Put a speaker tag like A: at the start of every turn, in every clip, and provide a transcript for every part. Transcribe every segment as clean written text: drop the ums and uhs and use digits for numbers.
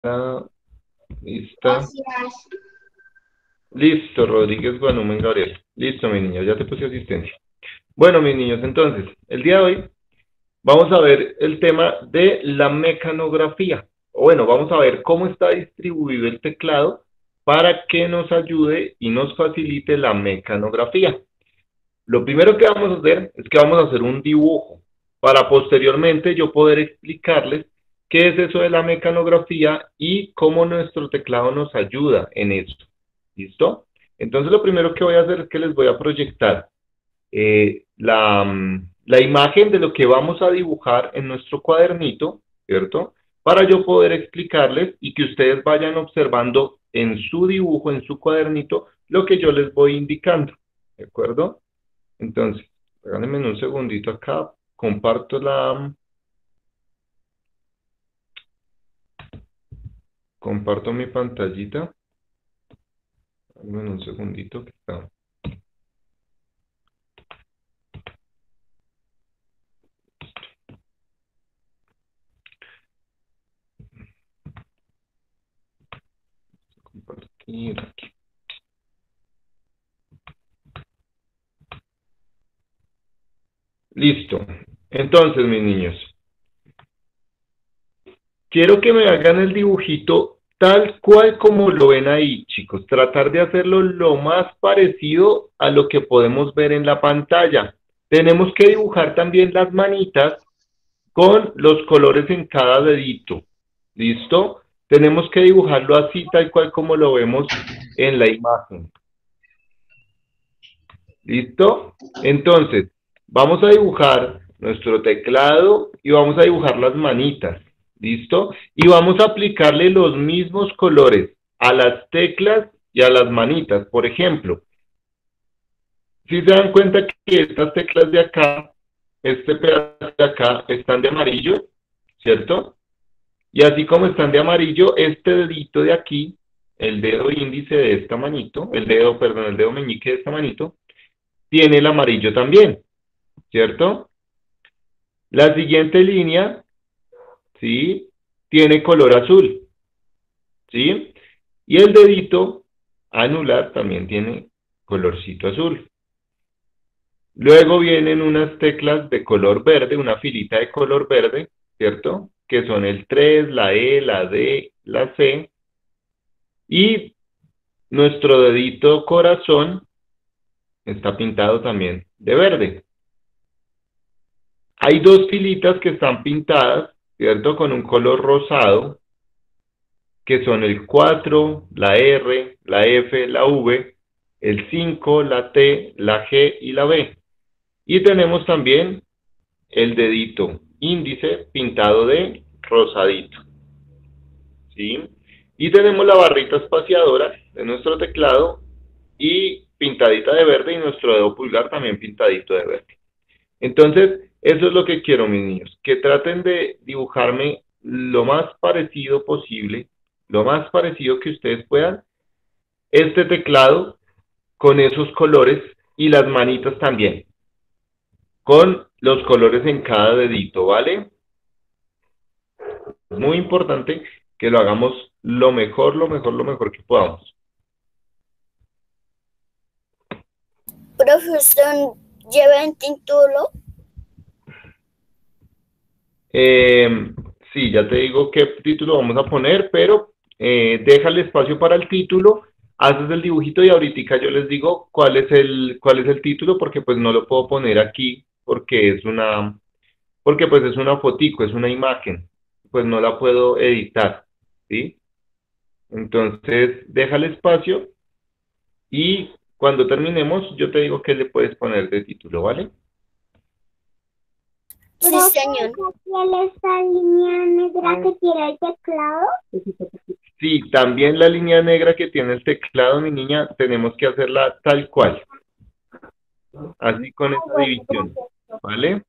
A: Ah, lista.
B: Gracias.
A: Listo, Rodríguez Guanúmen Gabriel. Listo, mi niño, ya te puse asistencia. Bueno, mis niños, entonces, el día de hoy vamos a ver el tema de la mecanografía. O bueno, vamos a ver cómo está distribuido el teclado para que nos ayude y nos facilite la mecanografía. Lo primero que vamos a hacer es que vamos a hacer un dibujo para posteriormente yo poder explicarles qué es eso de la mecanografía y cómo nuestro teclado nos ayuda en esto. ¿Listo? Entonces lo primero que voy a hacer es que les voy a proyectar la imagen de lo que vamos a dibujar en nuestro cuadernito, ¿cierto? Para yo poder explicarles y que ustedes vayan observando en su dibujo, en su cuadernito, lo que yo les voy indicando, ¿de acuerdo? Entonces, regálenme un segundito acá, comparto comparto mi pantallita. Regálenme un segundito que está. Compartir aquí. Listo. Entonces, mis niños, quiero que me hagan el dibujito tal cual como lo ven ahí, chicos. Tratar de hacerlo lo más parecido a lo que podemos ver en la pantalla. Tenemos que dibujar también las manitas con los colores en cada dedito. ¿Listo? Tenemos que dibujarlo así, tal cual como lo vemos en la imagen. ¿Listo? Entonces, vamos a dibujar nuestro teclado y vamos a dibujar las manitas. ¿Listo? Y vamos a aplicarle los mismos colores a las teclas y a las manitas. Por ejemplo, si se dan cuenta que estas teclas de acá, este pedazo de acá, están de amarillo, ¿cierto? Y así como están de amarillo, este dedito de aquí, el dedo índice de esta manito, el dedo, perdón, el dedo meñique de esta manito, tiene el amarillo también, ¿cierto? La siguiente línea, ¿sí? Tiene color azul, ¿sí? Y el dedito anular también tiene colorcito azul. Luego vienen unas teclas de color verde, una filita de color verde, ¿cierto? Que son el 3, la E, la D, la C. Y nuestro dedito corazón está pintado también de verde. Hay dos filitas que están pintadas, ¿cierto? Con un color rosado, que son el 4, la R, la F, la V, el 5, la T, la G y la B. Y tenemos también el dedito índice pintado de rosadito, ¿sí? Y tenemos la barrita espaciadora de nuestro teclado y pintadita de verde y nuestro dedo pulgar también pintadito de verde. Entonces, eso es lo que quiero, mis niños, que traten de dibujarme lo más parecido posible, lo más parecido que ustedes puedan, este teclado con esos colores y las manitas también, con los colores en cada dedito, ¿vale? Es muy importante que lo hagamos lo mejor, lo mejor, lo mejor que podamos.
B: Profesor, ¿lleva título?
A: Eh, sí, ya te digo qué título vamos a poner, pero deja el espacio para el título, haces el dibujito y ahorita yo les digo cuál es el título, porque pues no lo puedo poner aquí, porque pues es una fotico, es una imagen, pues no la puedo editar, ¿sí? Entonces, deja el espacio y cuando terminemos yo te digo qué le puedes poner de título, ¿vale?
B: Sí, señor.
C: ¿Cuál es esta línea negra que tiene el teclado?
A: Sí, también la línea negra que tiene el teclado, mi niña, tenemos que hacerla tal cual, así con
C: Ah,
A: esa
C: bueno,
A: división,
C: gracias.
A: ¿vale?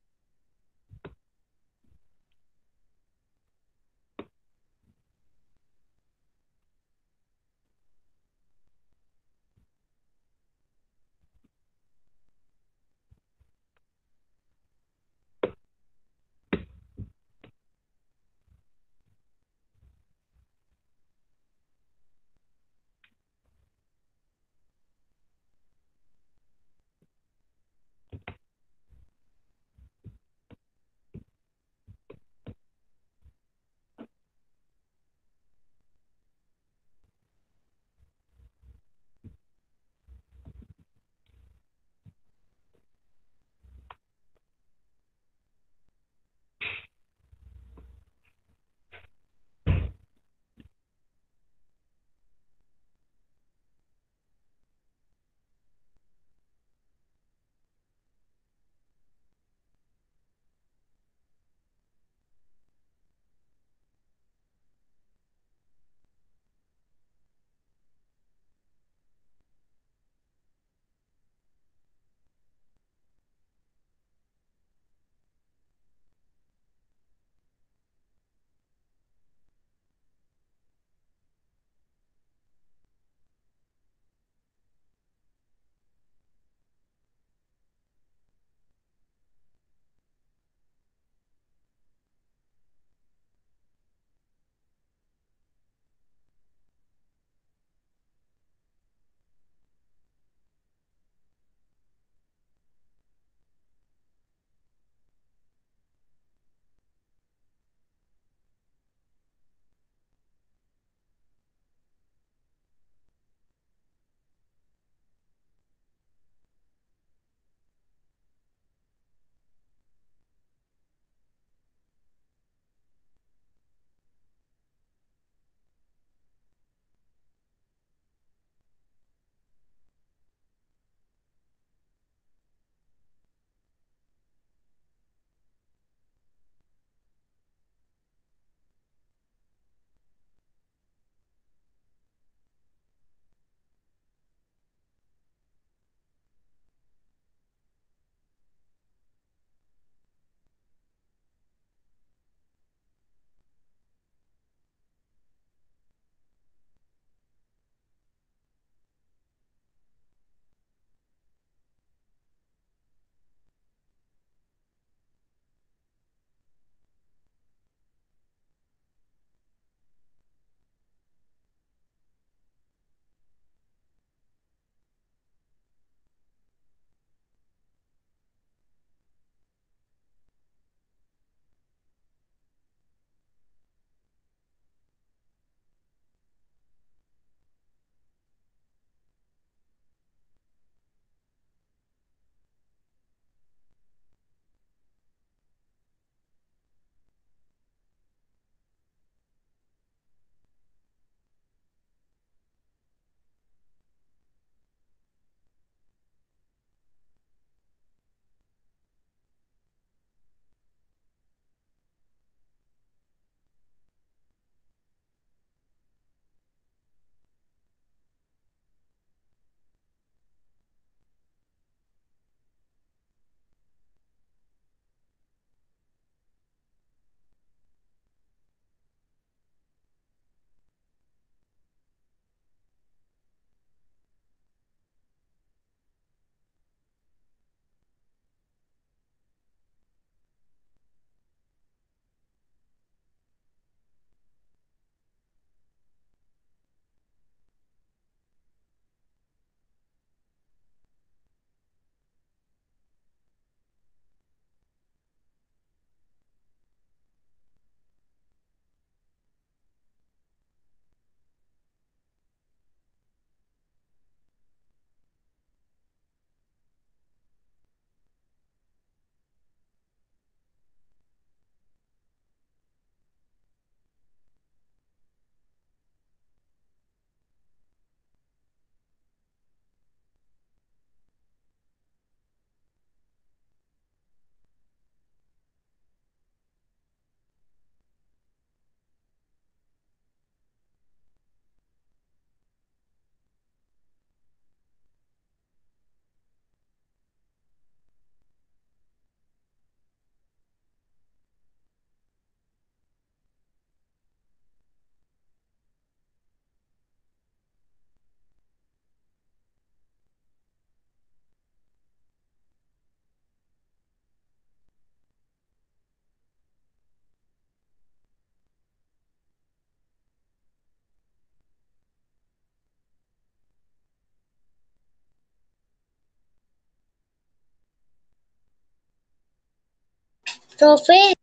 C: Profe,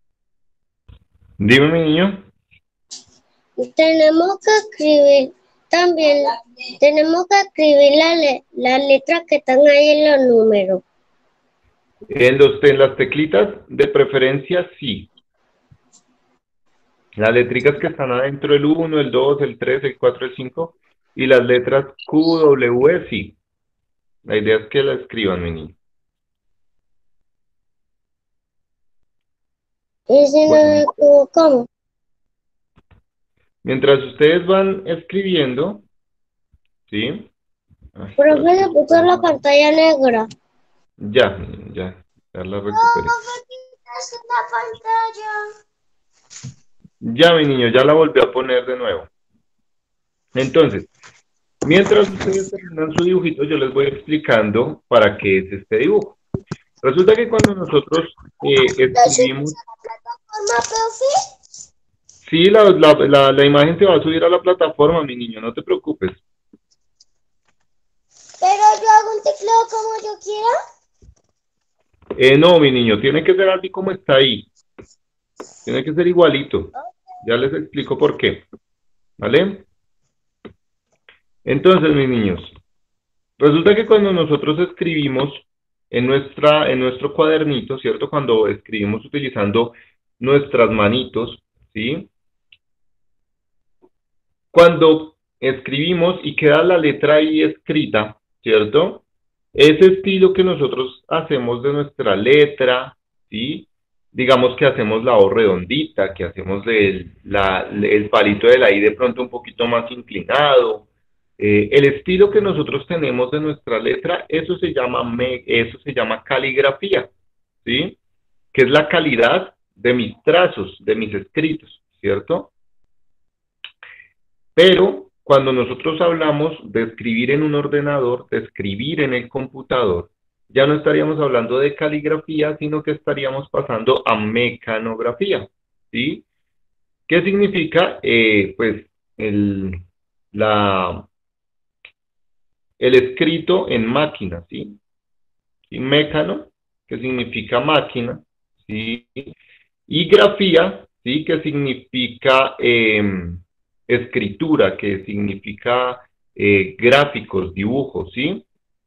A: Dime, mi niño.
C: tenemos que escribir también, tenemos que escribir las letras que están ahí en los números.
A: En las teclitas, de preferencia, sí. Las letricas que están adentro, el 1, el 2, el 3, el 4, el 5, y las letras Q, W, sí. La idea es que la escriban, mi niño.
C: Y si nos
A: Bueno,
C: equivocamos,
A: mientras ustedes van escribiendo, ¿sí? Ay,
C: profe,
A: espérate.
C: se puso la pantalla negra.
A: Ya, ya la recuperé.
C: Es la pantalla.
A: Ya, mi niño, ya la volví a poner de nuevo. Entonces, mientras ustedes terminan su dibujito, yo les voy explicando para qué es este dibujo. Resulta que cuando nosotros escribimos,
C: ¿Plataforma, profe?
A: sí, la imagen se va a subir a la plataforma, mi niño, no te preocupes.
C: Pero yo hago un teclado como yo quiera.
A: No, mi niño, tiene que ser así como está ahí. Tiene que ser igualito. Ya les explico por qué. ¿Vale? Entonces, mis niños, resulta que cuando nosotros escribimos en nuestro cuadernito, ¿cierto? Cuando escribimos utilizando nuestras manitos, ¿sí? Cuando escribimos y queda la letra ahí escrita, ¿cierto? Ese estilo que nosotros hacemos de nuestra letra, ¿sí? Digamos que hacemos la O redondita, que hacemos el palito de la I de pronto un poquito más inclinado. El estilo que nosotros tenemos de nuestra letra, eso se llama caligrafía, ¿sí? Que es la calidad de mis trazos, de mis escritos, ¿cierto? Pero cuando nosotros hablamos de escribir en un ordenador, de escribir en el computador, ya no estaríamos hablando de caligrafía, sino que estaríamos pasando a mecanografía, ¿sí? ¿Qué significa? Pues el, la, el escrito en máquina, ¿sí? Y mecano, que significa máquina, ¿sí? Y grafía, ¿sí? Que significa escritura, que significa gráficos, dibujos, ¿sí?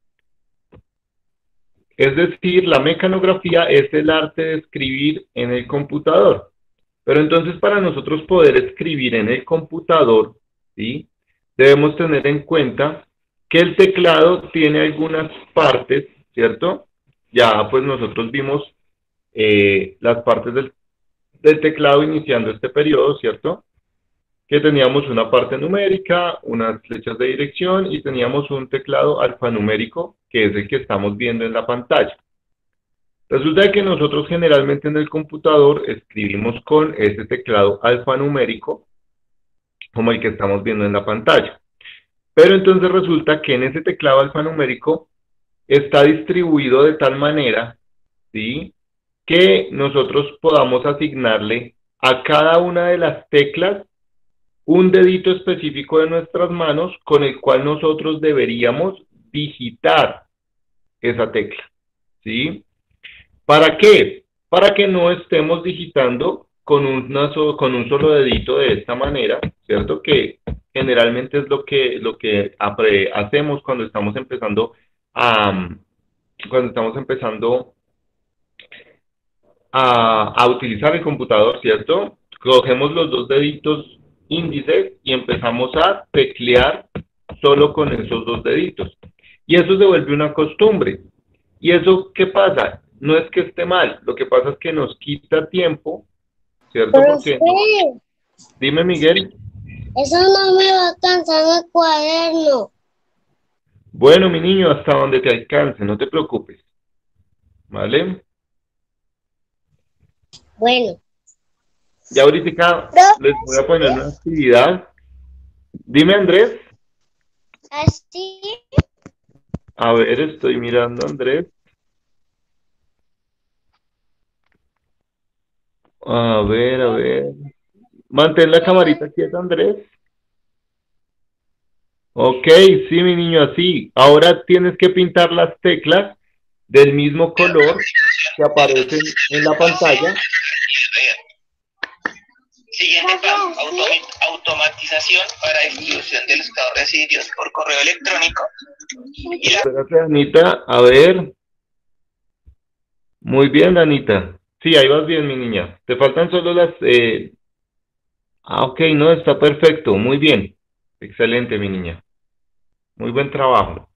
A: Es decir, la mecanografía es el arte de escribir en el computador. Pero entonces para nosotros poder escribir en el computador, ¿sí? Debemos tener en cuenta que el teclado tiene algunas partes, ¿cierto? Ya pues nosotros vimos las partes del teclado iniciando este periodo, ¿cierto? Que teníamos una parte numérica, unas flechas de dirección y teníamos un teclado alfanumérico, que es el que estamos viendo en la pantalla. Resulta que nosotros generalmente en el computador escribimos con ese teclado alfanumérico, como el que estamos viendo en la pantalla. Pero entonces resulta que en ese teclado alfanumérico está distribuido de tal manera, ¿sí? Que nosotros podamos asignarle a cada una de las teclas un dedito específico de nuestras manos con el cual nosotros deberíamos digitar esa tecla, ¿sí? ¿Para qué? Para que no estemos digitando con un solo dedito de esta manera, ¿cierto? Que generalmente es lo que hacemos cuando estamos empezando a utilizar el computador, ¿cierto? Cogemos los dos deditos índices y empezamos a teclear solo con esos dos deditos. Y eso se vuelve una costumbre. ¿Y eso qué pasa? No es que esté mal, lo que pasa es que nos quita tiempo, ¿cierto?
C: Profe,
A: Porque, dime Miguel,
C: eso no me va a alcanzar en el cuaderno.
A: bueno mi niño, hasta donde te alcance, no te preocupes, ¿vale?
C: Bueno,
A: Ya ahorita les voy a poner una actividad. Dime Andrés,
C: así.
A: a ver, estoy mirando Andrés. A ver, a ver. Mantén la camarita quieta, Andrés. Ok, sí, mi niño, así. Ahora tienes que pintar las teclas del mismo color que aparecen en la pantalla.
D: Siguiente paso, automatización para distribución de los estados recibidos por correo electrónico.
A: Espérate, Anita, a ver. Muy bien, Anita. Sí, ahí vas bien, mi niña. Te faltan solo las... ok, no, está perfecto. Muy bien. Excelente, mi niña. Muy buen trabajo.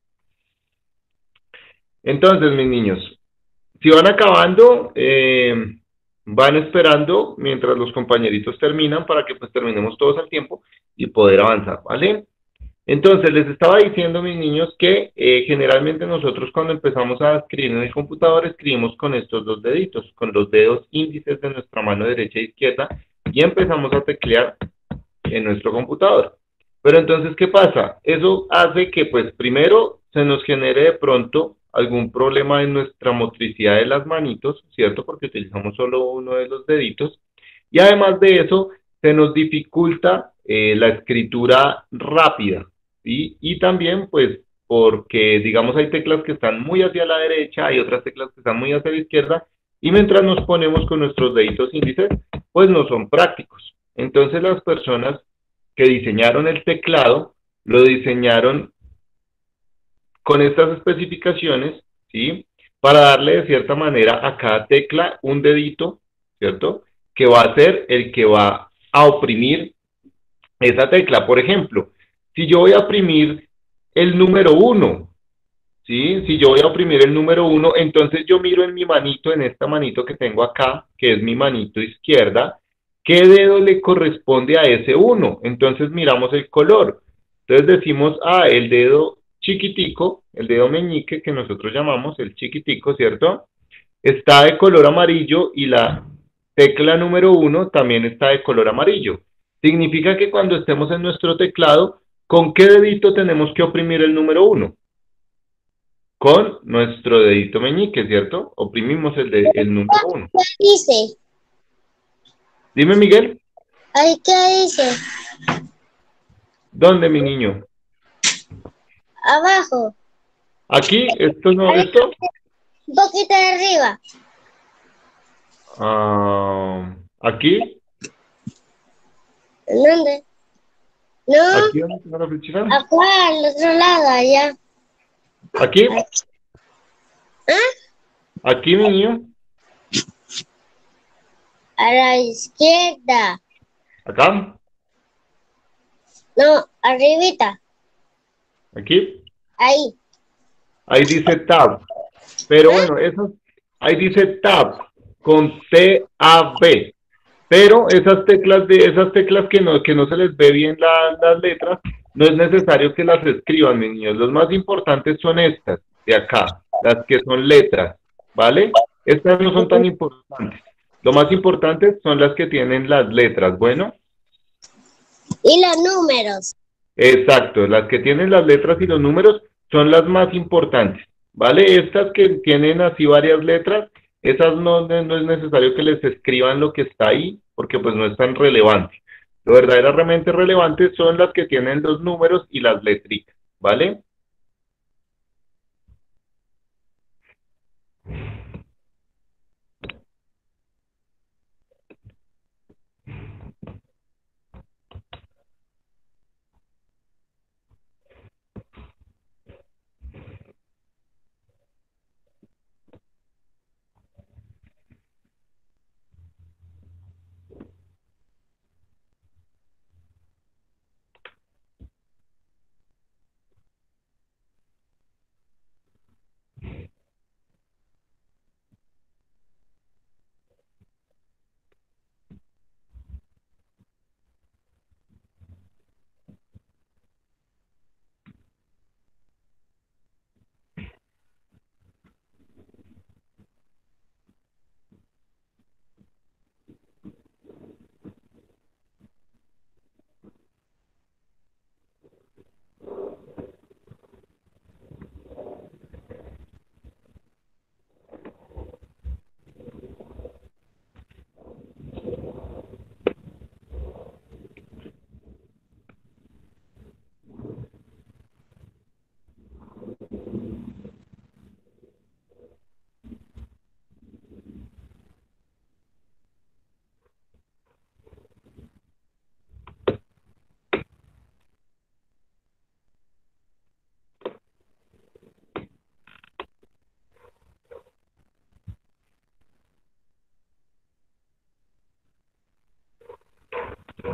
A: Entonces, mis niños, si van acabando, van esperando mientras los compañeritos terminan para que pues terminemos todos al tiempo y poder avanzar, ¿vale? Entonces, les estaba diciendo, mis niños, que generalmente nosotros cuando empezamos a escribir en el computador, escribimos con estos dos deditos, con los dedos índices de nuestra mano derecha e izquierda, y empezamos a teclear en nuestro computador. Pero entonces, ¿qué pasa? Eso hace que, pues, primero se nos genere de pronto algún problema en nuestra motricidad de las manitos, ¿cierto? Porque utilizamos solo uno de los deditos. Y además de eso, se nos dificulta la escritura rápida, ¿sí? Y también, pues, porque, digamos, hay teclas que están muy hacia la derecha, hay otras teclas que están muy hacia la izquierda, y mientras nos ponemos con nuestros deditos índices, pues no son prácticos. Entonces las personas que diseñaron el teclado lo diseñaron con estas especificaciones, ¿sí? Para darle de cierta manera a cada tecla un dedito, ¿cierto? Que va a ser el que va a oprimir esa tecla. Por ejemplo, si yo voy a oprimir el número uno, ¿sí? Si yo voy a oprimir el número uno, entonces yo miro en mi manito, en esta manito que tengo acá, que es mi manito izquierda, ¿qué dedo le corresponde a ese uno? Entonces miramos el color. Entonces decimos, el dedo chiquitico, el dedo meñique que nosotros llamamos el chiquitico, ¿cierto? Está de color amarillo y la tecla número uno también está de color amarillo. Significa que cuando estemos en nuestro teclado, ¿con qué dedito tenemos que oprimir el número uno? Con nuestro dedito meñique, ¿cierto? Oprimimos el número uno.
C: ¿Qué dice?
A: Dime, Miguel,
C: ¿Ahí qué dice?
A: ¿dónde, mi niño?
C: Abajo.
A: Aquí, esto no,
C: Ahí,
A: esto.
C: un poquito de arriba.
A: Aquí,
C: ¿En dónde? No,
A: aquí, ¿dónde está la flechita?
C: acá, al otro lado, allá.
A: Aquí,
C: ¿Ah?
A: aquí, mi niño.
C: A la izquierda.
A: Acá,
C: No, arribita.
A: aquí.
C: Ahí.
A: Ahí dice tab. Pero
C: ¿Ah?
A: bueno, eso, ahí dice tab con T-A-B. Pero esas teclas que no se les ve bien las letras, no es necesario que las escriban, mis niños. Los más importantes son estas, de acá, las que son letras, ¿vale? Estas no son tan importantes. Lo más importante son las que tienen las letras, ¿bueno?
C: Y los números.
A: Exacto, las que tienen las letras y los números son las más importantes, ¿vale? Estas que tienen así varias letras, esas no es necesario que les escriban lo que está ahí, porque pues no es tan relevante. Lo verdaderamente relevante son las que tienen los números y las letritas, ¿vale?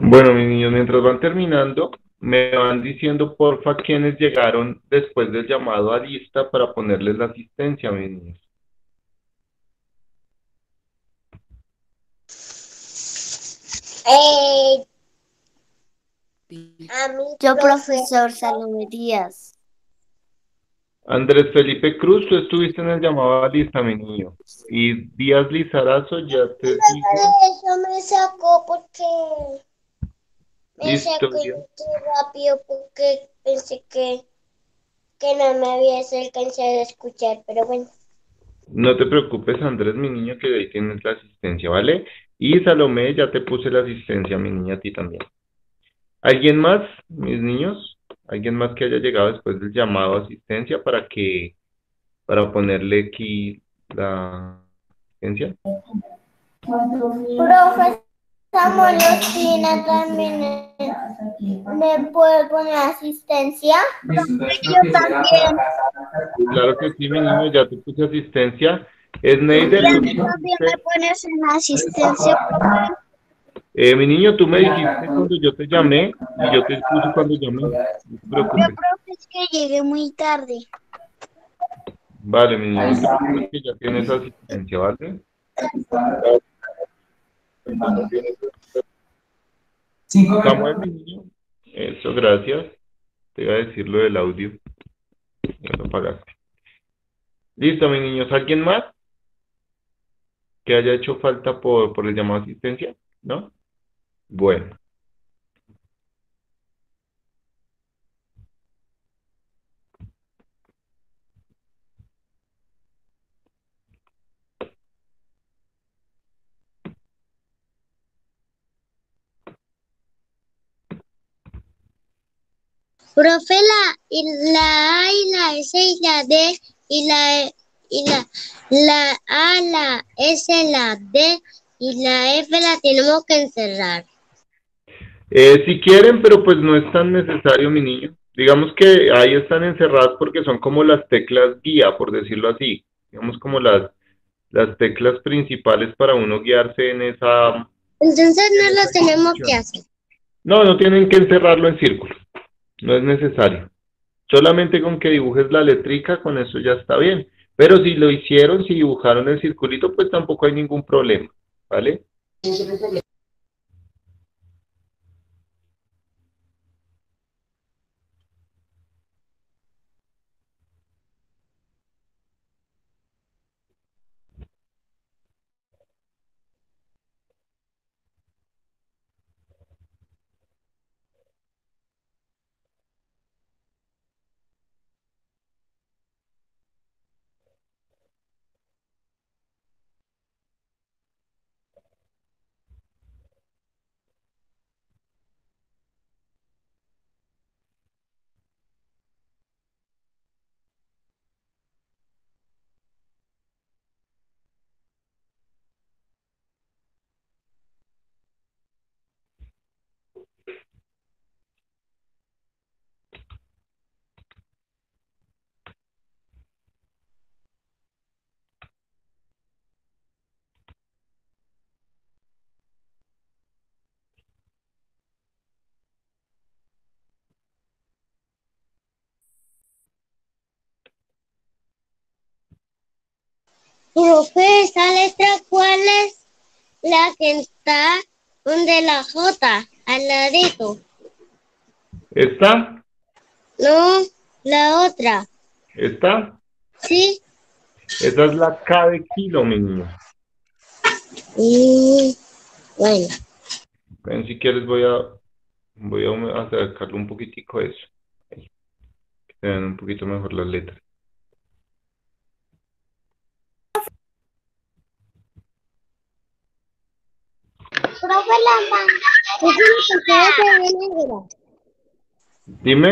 A: Bueno, mis niños, mientras van terminando, me van diciendo porfa quiénes llegaron después del llamado a lista para ponerles la asistencia, mis niños.
C: Eh, a mí,
B: Yo,
C: profe.
B: profesor Salomé Díaz.
A: Andrés Felipe Cruz, tú estuviste en el llamado a lista, mi niño. Y Díaz Lizarazo, ya te digo.
C: Eso me sacó porque me
A: Listo,
C: sacó
A: Díaz.
C: rápido porque pensé que no me había alcanzado a escuchar, pero bueno.
A: No te preocupes, Andrés, mi niño, que ahí tienes la asistencia, ¿vale? Y Salomé, ya te puse la asistencia, mi niña, a ti también. ¿Alguien más, mis niños? ¿Alguien más que haya llegado después del llamado a asistencia para ponerle aquí la asistencia?
C: Profe Samuel Ospina también me puede poner asistencia. Yo también.
A: Claro que sí, mi niño, ya te puse asistencia. Sneider, tú me
C: También
A: dijiste,
C: me pones en asistencia, profe.
A: mi niño, tú me dijiste cuando yo te llamé y yo te puse cuando llamé. No te
C: Yo,
A: preocupes.
C: profe, es que llegué muy tarde.
A: Vale, mi niño, no te preocupes que ya tienes asistencia, ¿vale? Samuel, mi niño. Eso, gracias. Te iba a decir lo del audio. Ya lo pagaste. Listo, mis niños. ¿Alguien más que haya hecho falta por el llamado a asistencia? ¿No? Bueno.
C: Profe, la A y la S y la D y la A, la S, la D y la F la tenemos que encerrar.
A: Si quieren, pero pues no es tan necesario, mi niño. Digamos que ahí están encerradas porque son como las teclas guía, por decirlo así. Digamos como las teclas principales para uno guiarse
C: Entonces
A: en
C: no lo
A: esa
C: tenemos que
A: instrucción.
C: hacer.
A: No, no tienen que encerrarlo en círculo. No es necesario. Solamente con que dibujes la letrica, con eso ya está bien. Pero si lo hicieron, si dibujaron el circulito, pues tampoco hay ningún problema, ¿vale?
C: Profe, esa letra, ¿cuál es la que está donde la J, al ladito?
A: ¿Está?
C: No, la otra.
A: ¿Está?
C: ¿Sí?
A: Esa es la K de kilo, mi niño.
C: Bueno.
A: Ven, si quieres voy a acercarle un poquitico eso. Ahí, que se vean un poquito mejor las letras.
C: Profe, la manga. Es una pantalla que viene negra.
A: Dime.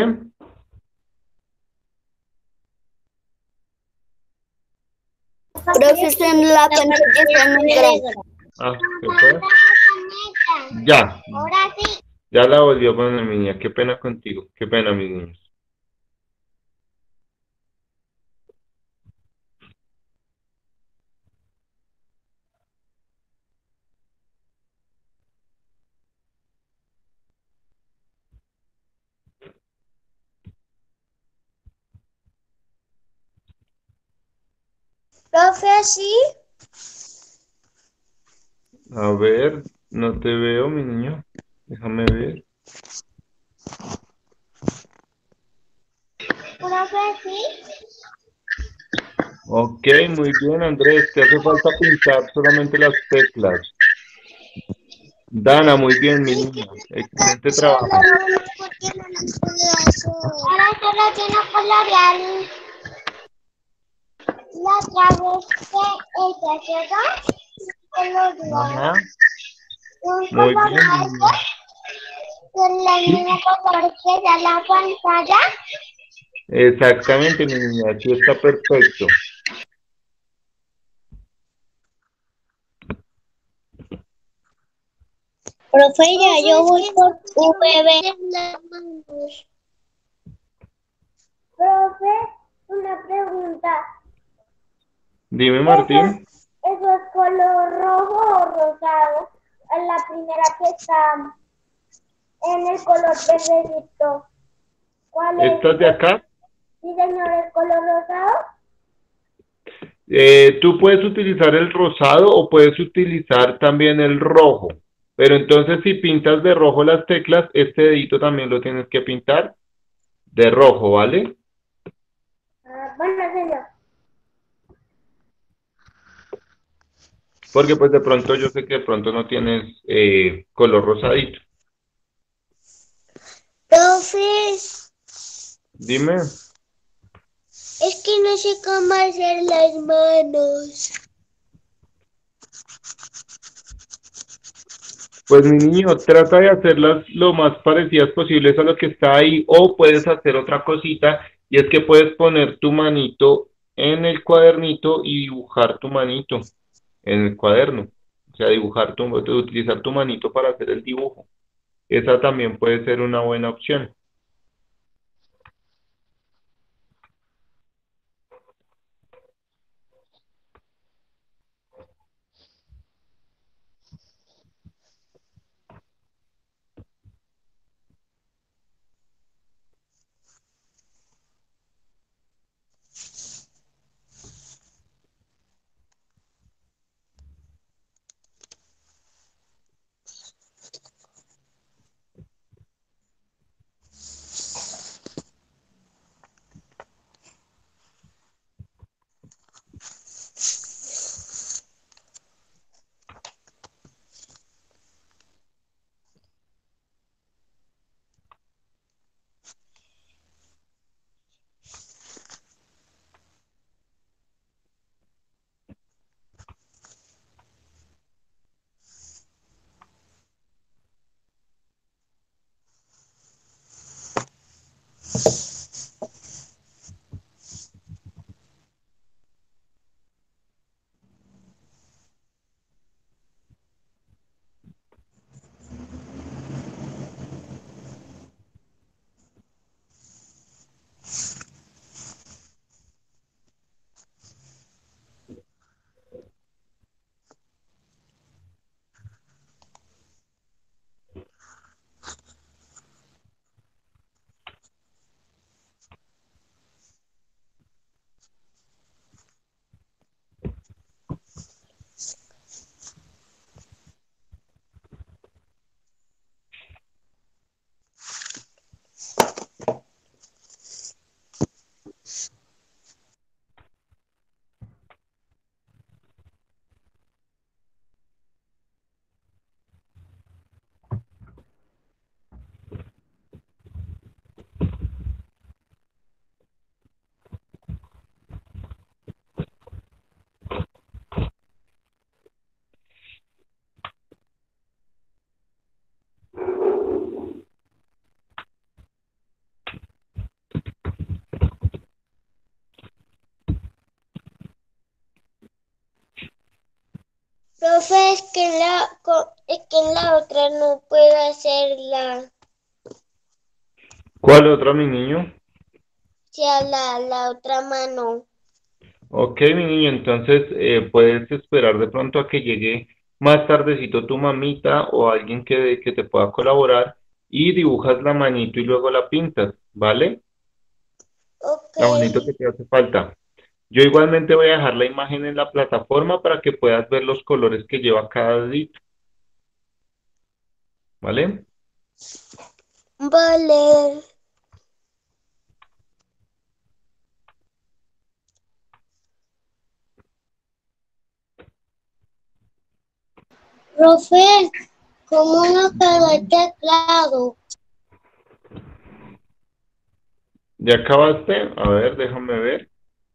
B: Profe, está en la pantalla está en negra.
A: Ah, ¿se fue? Ya,
C: Ahora sí.
A: ya la volvió a poner mi niña. Qué pena contigo. Qué pena, mis niños.
C: así?
A: A ver, no te veo, mi niño. Déjame ver.
C: Profe, sí.
A: Ok, muy bien, Andrés. Te hace falta pintar solamente las teclas. Dana, muy bien, mi niña. Excelente trabajo.
C: ¿Por qué no las puedo hacer? Ahora solo tiene colorear la otra vez que ella llegó. Colorear.
A: Ajá.
C: Un
A: Muy
C: color
A: bien, mi
C: algo
A: niña.
C: con el
A: Sí,
C: mismo color que da la pantalla.
A: exactamente, mi niña. Así está perfecto.
C: Profe, ya yo voy por VB. Profe, una pregunta.
A: Dime,
C: ¿Eso,
A: Martín.
C: eso es color rojo o rosado? La primera que está en el color verdecito. ¿Cuál es?
A: ¿Estás de acá?
C: Sí, señor, ¿es color rosado?
A: Tú puedes utilizar el rosado o puedes utilizar también el rojo. Pero entonces si pintas de rojo las teclas, este dedito también lo tienes que pintar de rojo, ¿vale?
C: Bueno, señor.
A: Porque pues de pronto yo sé que de pronto no tienes color rosadito.
C: Profe,
A: Dime.
C: es que no sé cómo hacer las manos.
A: Pues mi niño, trata de hacerlas lo más parecidas posibles a lo que está ahí o puedes hacer otra cosita y es que puedes poner tu manito en el cuadernito y dibujar tu manito en el cuaderno. O sea, utilizar tu manito para hacer el dibujo. Esa también puede ser una buena opción.
C: Profe, es que en la otra no puedo hacerla.
A: ¿Cuál otra, mi niño?
C: Sea la otra mano.
A: Ok, mi niño, entonces puedes esperar de pronto a que llegue más tardecito tu mamita o alguien que te pueda colaborar y dibujas la manito y luego la pintas, ¿vale?
C: Ok.
A: La manito que te hace falta. Yo igualmente voy a dejar la imagen en la plataforma para que puedas ver los colores que lleva cada dedito. ¿Vale?
C: Vale. Profe, ¿cómo no quedó el teclado?
A: ¿Ya acabaste? A ver, déjame ver.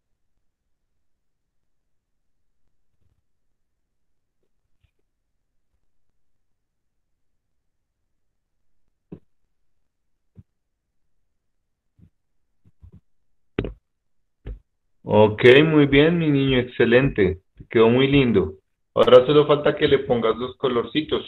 A: Ok, muy bien, mi niño, excelente. Te quedó muy lindo. Ahora solo falta que le pongas los colorcitos.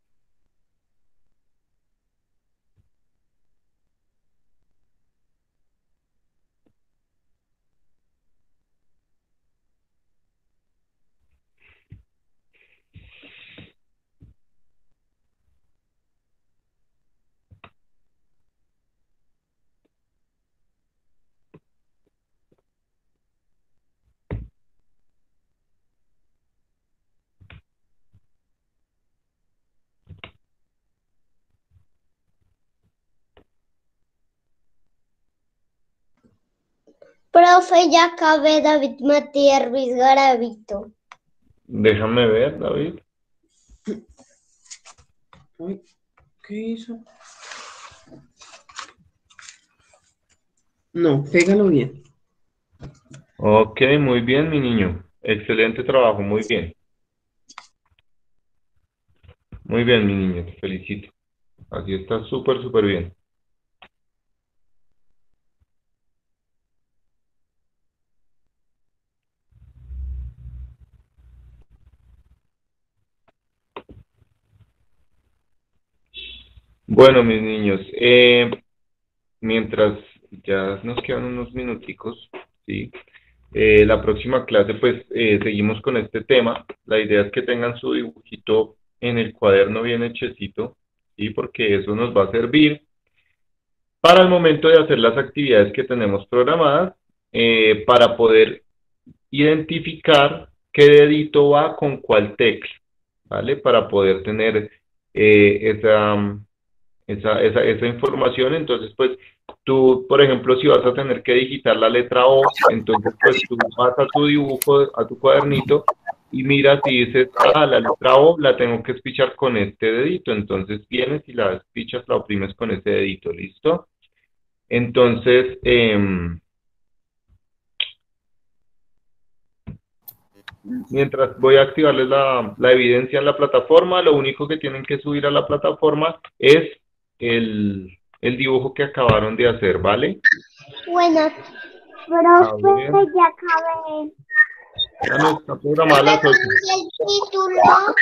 C: Profe, ya acabé, David Matías Ruiz Garavito.
A: Déjame ver, David.
E: Uy, ¿qué hizo? No, pégalo bien.
A: Ok, muy bien, mi niño. Excelente trabajo, muy bien. Muy bien, mi niño, te felicito. Así está súper, súper bien. Bueno, mis niños, mientras ya nos quedan unos minuticos, ¿sí? La próxima clase, pues, seguimos con este tema. La idea es que tengan su dibujito en el cuaderno bien hechecito, ¿sí? Porque eso nos va a servir para el momento de hacer las actividades que tenemos programadas, para poder identificar qué dedito va con cuál tecla, ¿vale? Para poder tener esa información. Entonces, pues, tú, por ejemplo, si vas a tener que digitar la letra O, entonces, pues, tú vas a tu dibujo, a tu cuadernito, y miras y dices, ah, la letra O la tengo que espichar con este dedito. Entonces, vienes y la espichas, la oprimes con ese dedito, ¿listo? Entonces, mientras voy a activarles la evidencia en la plataforma, lo único que tienen que subir a la plataforma es el dibujo que acabaron de hacer, ¿vale?
C: Bueno,
A: A
C: profe,
A: ver,
C: ya acabé.
A: ya no está programada a las 8.
C: El título.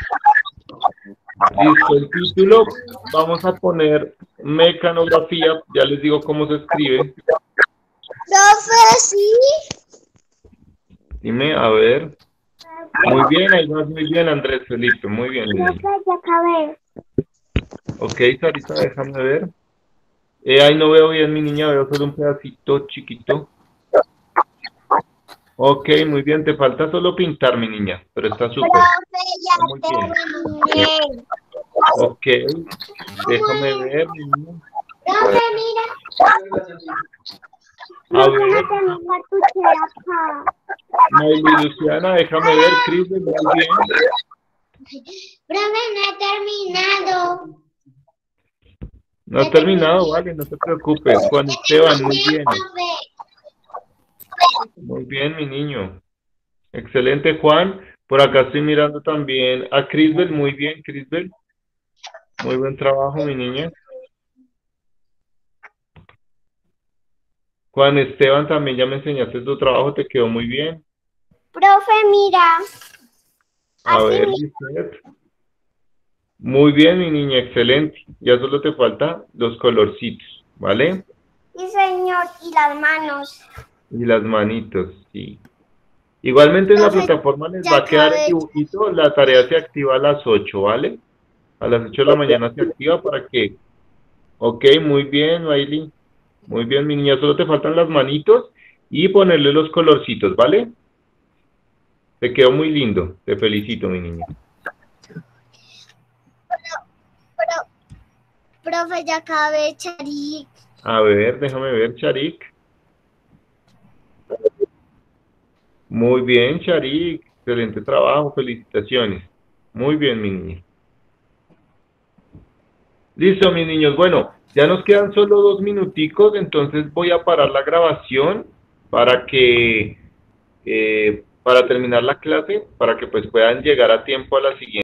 A: Listo, el título, vamos a poner mecanografía, ya les digo cómo se escribe.
C: Profe, sí.
A: Dime, a ver. Muy bien, ahí vas muy bien, Andrés Felipe, muy bien, mi niño.
C: Profe, ya acabé.
A: Ok, Sarita, déjame ver. Ahí no veo bien, mi niña, veo solo un pedacito chiquito. Ok, muy bien, te falta solo pintar, mi niña, pero está súper.
C: Profe, ya
A: Muy bien.
C: terminé.
A: Ok, déjame ver, mi niña.
C: Profe, mira.
A: A
C: Profe,
A: ver,
C: no tengo cartuchera acá.
A: Mayli Luciana, déjame ver, Cris, muy bien.
C: Profe, no he terminado.
A: No has terminado, vale, no te preocupes. Juan Esteban, muy bien. Muy bien, mi niño. Excelente, Juan. Por acá estoy mirando también a Crisbel, muy bien, Crisbel. Muy buen trabajo, mi niña. Juan Esteban, también ya me enseñaste tu trabajo, te quedó muy bien.
C: Profe, mira.
A: A
C: Así
A: ver,
C: mismo.
A: Lisbeth. Muy bien, mi niña, excelente. Ya solo te faltan los colorcitos, ¿vale?
C: Sí, señor. Y las manos.
A: Y las manitos, sí. Igualmente en la
C: Profe,
A: plataforma les
C: ya
A: va a quedar el
C: acabé.
A: dibujito, la tarea se activa a las 8, ¿vale? A las 8 de la mañana se activa para que... Ok, muy bien, Miley. Muy bien, mi niña, solo te faltan las manitos y ponerle los colorcitos, ¿vale? Te quedó muy lindo. Te felicito, mi niña.
B: Profe, ya acabé, Charik.
A: A ver, déjame ver, Charik. Muy bien, Charik. Excelente trabajo. Felicitaciones. Muy bien, mi niña. Listo, mis niños. Bueno, ya nos quedan solo 2 minuticos, entonces voy a parar la grabación para que, para terminar la clase, para que pues puedan llegar a tiempo a la siguiente.